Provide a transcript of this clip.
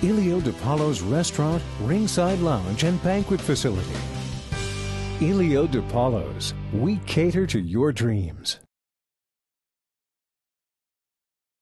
Ilio DiPaolo's restaurant, ringside lounge, and banquet facility. Ilio DiPaolo's. We cater to your dreams.